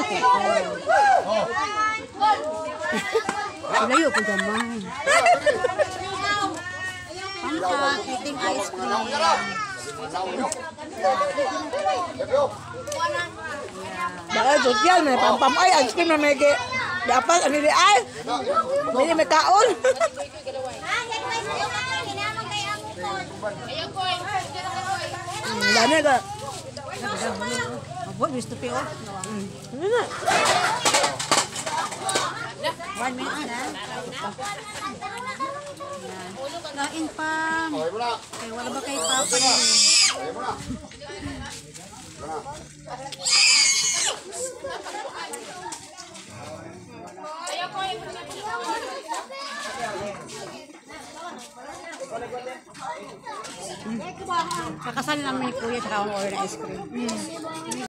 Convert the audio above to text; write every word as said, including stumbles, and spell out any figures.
Ilayo po gamay. Pangka, eating ice cream. Baka social, may pampam ay, ice cream na may ke. Dapat, ano di ay? May may kaon. Dami ka. Abo, gusto pa yun. Ano na? One minute na. Kain pa. Kaya wala ba kayo papa? Kakasal namin ni Kuya sa order na ice cream.